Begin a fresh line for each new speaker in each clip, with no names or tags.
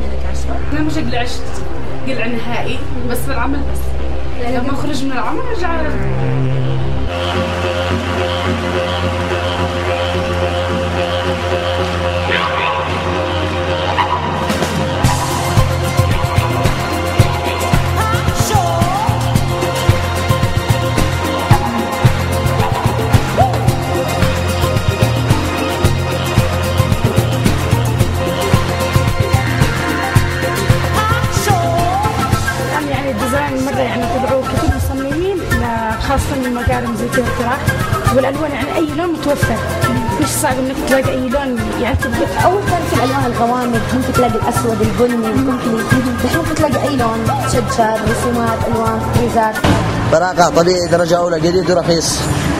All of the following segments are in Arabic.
أنا كاشفة؟
أنا مش قلع نهائي بس بالعمل بس. لما أخرج من العمل أرجع.
خاصة المقارم زي كذا ترى والألوان يعني أي لون متوفر، مش صعب إنك تلاقي أي لون يعني تثبت.
أول كانت الألوان الغوامق ممكن تلاقي الأسود البني الكحلي، الحين ممكن تلاقي أي لون، شجر، رسومات، ألوان، فريزات.
براقة طبيعي درجة أولى جديد ورخيص.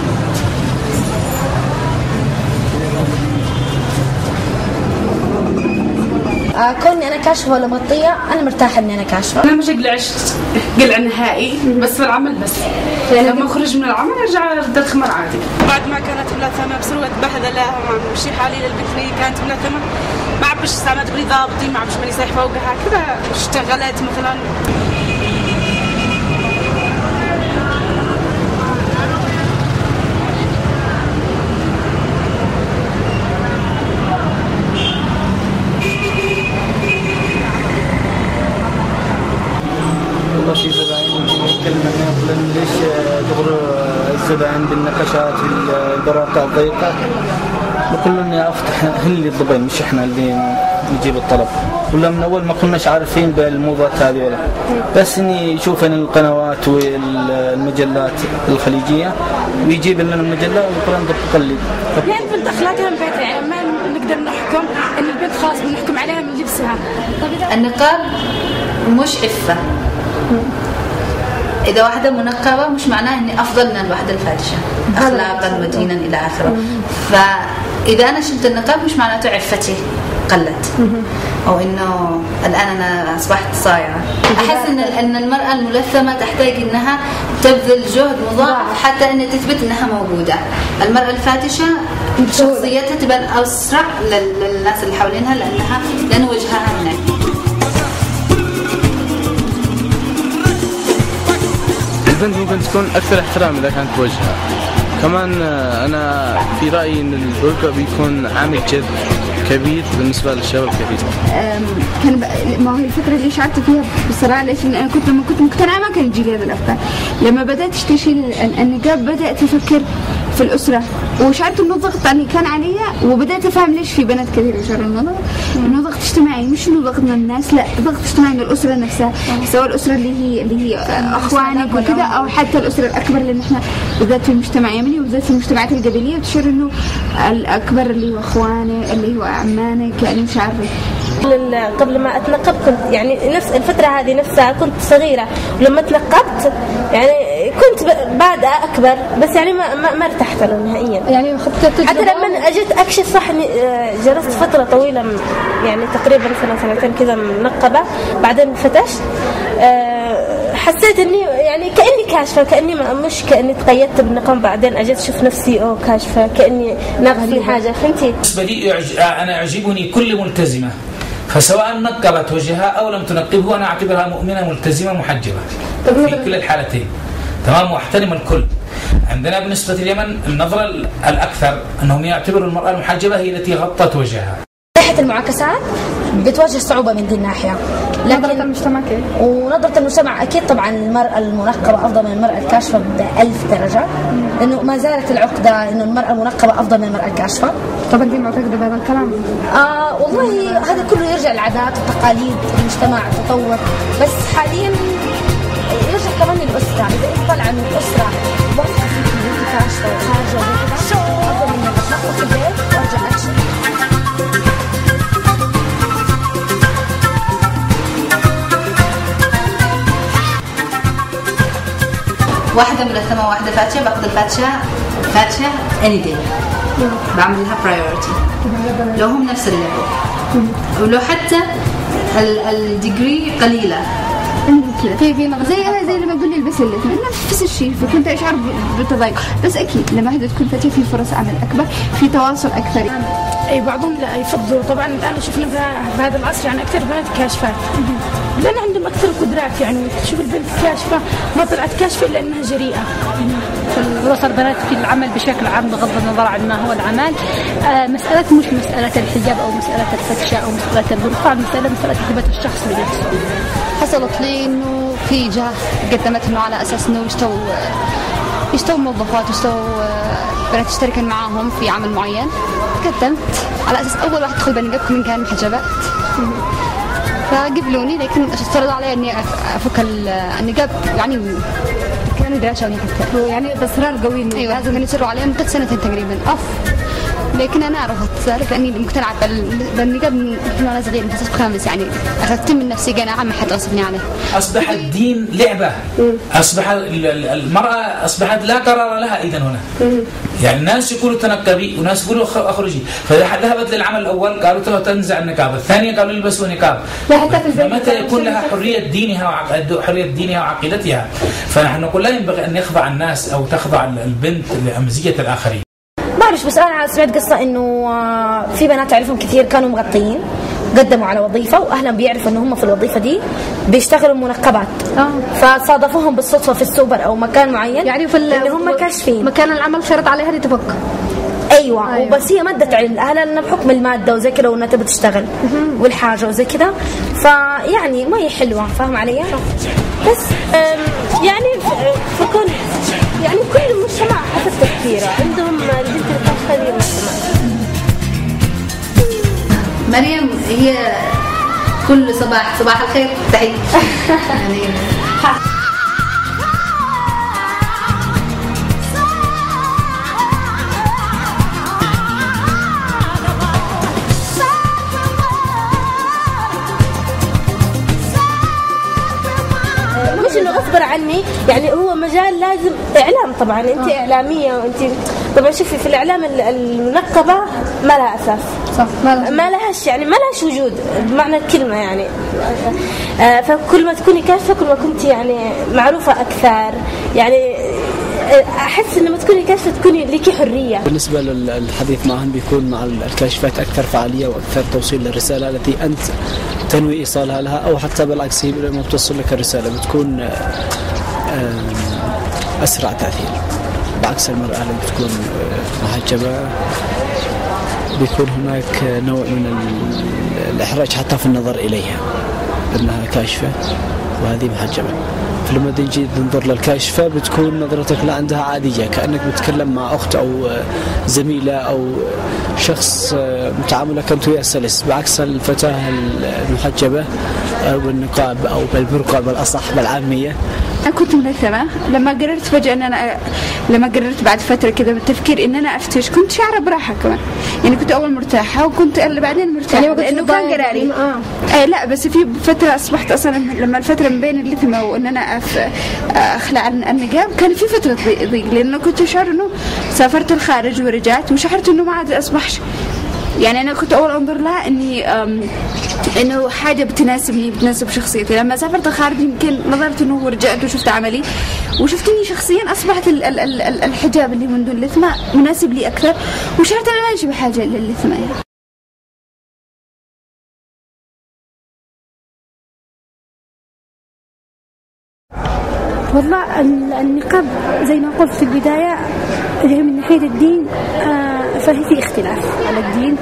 كوني أنا كاشفة ولا مغطية أنا مرتاحة إني أنا كاشفة.
أنا مش قلع نهائي بس بالعمل بس. لما أخرج من العمل أرجع أرد خمر عادي.
بعد ما كانت ملثمة بسروة بهدلة ومشي حالي للبكري كانت ملثمة ما عبش استعملت بري ضابطي ما عبش ماني سايح فوقها كذا اشتغلت مثلا.
في زباين يكلمنا يقولون ليش تغروا الزباين بالنقاشات بالبراقة الضيقة، نقول لهم يا افتح هن اللي الضبين مش احنا اللي نجيب الطلب، ولا من اول ما كناش عارفين بالموضات هذه ولا بس اني يشوف القنوات والمجلات الخليجيه ويجيب لنا المجله ويقول نطبق اللي
يعني البنت اخلاقها مبيتة، يعني ما نقدر نحكم ان البنت خلاص بنحكم عليها من لبسها.
النقاب مش عفة. إذا واحدة منقبة مش معناه إني أفضل من الواحدة الفاتشة أخلاقا ودينا إلى آخره. فإذا أنا شلت النقاب مش معناته عفتي قلت أو إنه الآن أنا أصبحت صايعة. أحس إن المرأة الملثمة تحتاج إنها تبذل جهد مضاعف حتى إنها تثبت إنها موجودة. المرأة الفاتشة شخصيتها تبان أسرع للناس اللي حوالينها لأن وجهها هناك.
البنت ممكن تكون أكثر احترام إذا كانت بوجهها. كمان أنا في رأيي إن البرقع بيكون عامل جذب كبير بالنسبة للشباب الكثير.
ما هي الفكرة اللي شعرت فيها بصراحة ليش أنا لما كنت مقتنعة ما كان يجي لي هذا الأفكار. لما بدأت أشتغل النقاب بدأت أفكر في الأسرة وشعرت إنه ضغط يعني كان علي، وبدأت أفهم ليش في بنات كثير يشعروا إنه ضغط اجتماعي، مش إنه ضغط من الناس، لا ضغط اجتماعي من الأسرة نفسها، سواء الأسرة اللي هي أخوانك وكذا أو حتى الأسرة الأكبر، لأن إحنا بالذات في المجتمع اليمني وبالذات في المجتمعات القبلية بتشعر إنه الأكبر اللي هو أخوانك اللي هو عمانك، يعني مش عارفة.
قبل ما اتنقب كنت يعني نفس الفترة هذه نفسها كنت صغيرة، ولما تنقبت يعني كنت بعد أكبر بس يعني ما ارتحت له نهائيا.
يعني
حتى لما أجيت أكشف صح إني جلست فترة طويلة يعني تقريبا سنتين كذا منقبة، بعدين فتشت حسيت إني يعني كأني كاشفة، كأني مش كأني تقيدت بالنقاب، بعدين أجيت أشوف نفسي كاشفة كأني ناقصني حاجة. فهمتي؟
بالنسبة لي أنا يعجبني كل ملتزمة، فسواء نقبت وجهها أو لم تنقبه أنا أعتبرها مؤمنة ملتزمة محجبة في كل الحالتين. تمام، واحترم الكل. عندنا بالنسبة لليمن النظرة الأكثر أنهم يعتبروا المرأة المحجبة هي التي غطت وجهها.
ناحية المعاكسات بتواجه صعوبة من دي الناحية، لكن
نظرة المجتمع كيف؟
ونظرة المجتمع أكيد طبعا المرأة المنقبة أفضل من المرأة الكاشفة ب1000 درجة، لأنه ما زالت العقدة إنه المرأة المنقبة أفضل من المرأة الكاشفة.
طبعا دي معتقدة بهذا الكلام؟
والله هذا كله يرجع للعادات والتقاليد، المجتمع، التطور، بس حاليا يرجع كمان للأسرة. إذا طلع من الأسرة واثقة فيك إنك كاشفة وخارجة وكذا أفضل من إنك تنقب في البيت وأرجع أكشف.
واحدة ملثمة وواحدة فاتشة، باخذ الفاتشة any day، بعمل لها priority لو هم نفس الليفل، ولو حتى الديجري قليلة.
في زي لما اقول لي البس الاثنين نفس الشيء، فكنت اشعر بالتضايق، بس اكيد لما هذا تكون فتاة في فرص عمل اكبر، في تواصل اكثر.
اي بعضهم لا يفضلوا. طبعا الان شفنا في هذا العصر يعني اكثر بنات كاشفات لان عندهم اكثر قدرات. يعني تشوف البنت كاشفه ما طلعت كاشفه الا انها جريئه.
فرص البنات في العمل بشكل عام بغض النظر عن ما هو العمل، مسألة مش مسألة الحجاب أو مسألة الفتشة أو مسألة البرقع، مسألة هبة الشخص بنفسه.
حصلت لي إنه في جهة قدمت إنه على أساس إنه يشتوا موظفات ويشتوا بنات تشتركن معاهم في عمل معين. قدمت على أساس أول واحد تدخل بالنقاب من كان محجبات، فقبلوني لكن اشترطوا علي إني أفك النقاب. يعني كانوا يدرسوني حتى يعني بإصرار قوي. أيوة لازم يصروا علي مدة سنتين تقريبا لكن أنا رفضت ذلك لأني مقتنعة بالنقاب من وأنا صغير في الصف الخامس. يعني أخذت من نفسي قناعة ما حد غصبني عليه.
أصبح الدين لعبة، أصبح المرأة أصبحت لا قرار لها إذن هنا. يعني الناس يقولوا تنقبي وناس يقولوا أخرجي، فإذا ذهبت للعمل الأول قالوا تنزع النقاب، الثانية قالوا يلبسوا نقاب. فمتى يكون لها حرية دينها وعقيدتها؟ فنحن نقول لا ينبغي أن يخضع الناس أو تخضع البنت لأمزية الآخرين.
بعرف بس أنا سمعت قصة إنه في بنات أعرفهم كثير كانوا مغطيين قدموا على وظيفة وأهلا بيعرفوا إنه هم في الوظيفة دي بيشتغلوا منقبات. فصادفوهم بالصدفة في السوبر أو مكان معين يعني إن هم كاشفين.
مكان العمل شرط عليها اللي تفك.
أيوة. وبس هي مدت على الأهل لأنها بحكم المادة وزي كده وإنها تبي تشتغل والحاجة وزي كده، فيعني ما هي حلوة. فاهم علي؟ بس يعني في كل يعني كل المجتمع حسب تفكيره عندهم البنت الكاشفة هذه المجتمع.
مريم هي كل صباح الخير تحية يعني
مش انه غصب عني، يعني هو مجال لازم اعلام. طبعا انت اعلاميه وانت طبعا شوفي في الاعلام المنقبه ما لها اساس،
صح،
ما لهاش يعني ما لهاش وجود بمعنى الكلمه يعني. فكل ما تكوني كاشفه كل ما كنتي يعني معروفه اكثر. يعني احس لما تكوني كاشفه تكوني ليكي حريه.
بالنسبه للحديث معهم بيكون مع الكاشفات اكثر فعاليه واكثر توصيل للرساله التي انت تنوي ايصالها لها، او حتى بالعكس لما بتوصل لك الرساله بتكون اسرع تاثير، بعكس المراه اللي بتكون محجبه بيكون هناك نوع من الاحراج حتى في النظر اليها انها كاشفه وهذه محجبه. فلما نجي ننظر للكاشفة بتكون نظرتك لا عندها عادية، كأنك بتتكلم مع أخت أو زميلة أو شخص تعاملك أنت وياه سلس، بعكس الفتاة المحجبة أو بالنقاب أو بالبرقع بالأصح بالعامية.
أنا كنت ملثمة لما قررت فجأة لما قررت بعد فترة كذا بالتفكير إن أنا أفتش، كنت شعرة براحة كمان. يعني كنت أول مرتاحة وكنت بعدين مرتاحة يعني لأنه كان قراري. لا بس في فترة أصبحت أصلا لما الفترة من بين اللثمة وإن أنا أخلع النقاب كان في فترة ضيق، لأنه كنت أشعر إنه سافرت الخارج ورجعت وشعرت إنه ما عاد أصبحش. يعني أنا كنت أول أنظر لها إنه حاجة بتناسبني بتناسب شخصيتي. لما سافرت الخارج يمكن نظرت إنه ورجعت وشفت عملي وشفت إني شخصيا أصبحت الحجاب اللي من دون لثمة مناسب لي أكثر، وشعرت أنا ما أجي بحاجة للثمة يعني.
والله النقاب زي ما قلت في البداية اللي هي من ناحية الدين فهي في اختلاف على الدين.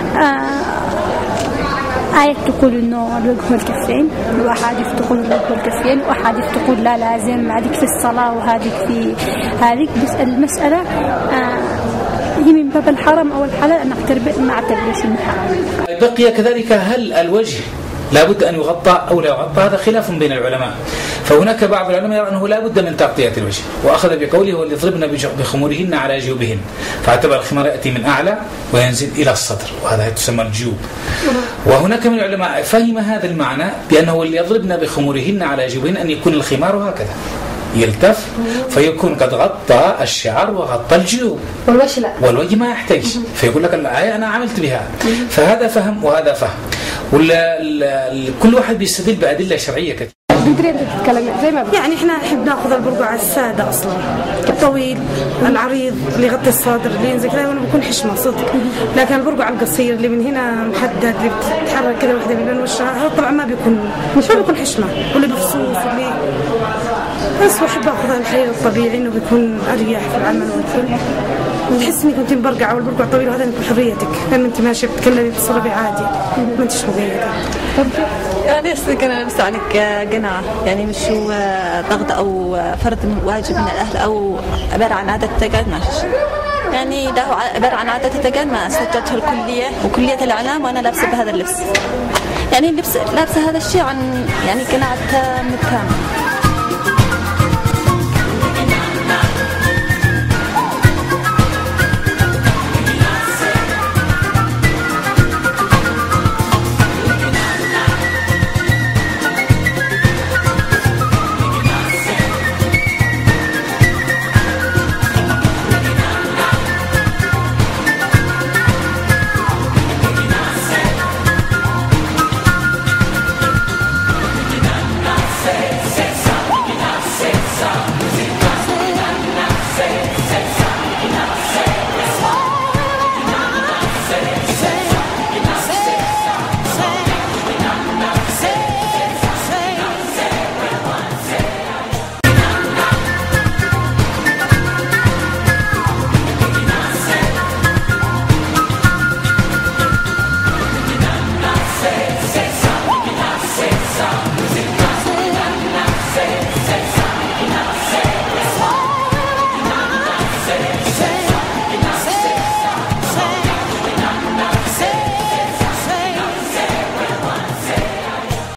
آية تقول إنه الوجه والكفين، وأحاديث تقول الوجه والكفين، وأحاديث تقول لا لازم، هذيك في الصلاة وهذيك في هذيك. بس المسألة هي من باب الحرم أو الحلال أنا ما أعتبرش إنه حرام.
بقي كذلك هل الوجه لابد أن يغطى أو لا يغطى؟ هذا خلاف بين العلماء. فهناك بعض العلماء يرى أنه لا بد من تغطية الوجه، وأخذ بقوله وليضربن بخمورهن على جيوبهن، فاعتبر الخمار يأتي من أعلى وينزل إلى الصدر، وهذا تسمى الجيوب. وهناك من العلماء فهم هذا المعنى بأنه وليضربن بخمورهن على جيوبهن أن يكون الخمار هكذا يلتف فيكون قد غطى الشعر وغطى الجيوب، والوجه ما يحتاج. فيقول لك الآية أنا عملت بها. فهذا فهم وهذا فهم، كل واحد بيستدل بأدلة شرعية كثيرة.
تقدري انت تتكلمي زي ما
يعني احنا نحب ناخذ البرقع الساده اصلا، الطويل العريض اللي يغطي الصدر اللي ينزل كذا، وانا بكون حشمه صدق. لكن البرقع القصير اللي من هنا محدد اللي بتتحرك كذا وحده من وشها، هذا طبعا ما بيكون حشمه، واللي بفصوص اللي بس. واحب اخذ الحرير الطبيعي انه بيكون اريح في العمل والكل. تحس انك كنت مبرقعه والبرقع طويل، وهذا انت حريتك لما انت ماشيه بتتكلمي بتصرفي عادي ما انتش مقيده.
يعني أصدق أنا لبس عنك قناع، يعني مش هو ضغط أو فرض واجب من الأهل أو عبارة عن عادة تقال ماشي. يعني ده عبارة عن عادة تقال ما سجلتها الكلية وكلية الإعلام وأنا لابسة بهذا اللبس. يعني اللبس لابسة هذا الشيء عن يعني قناعة تام.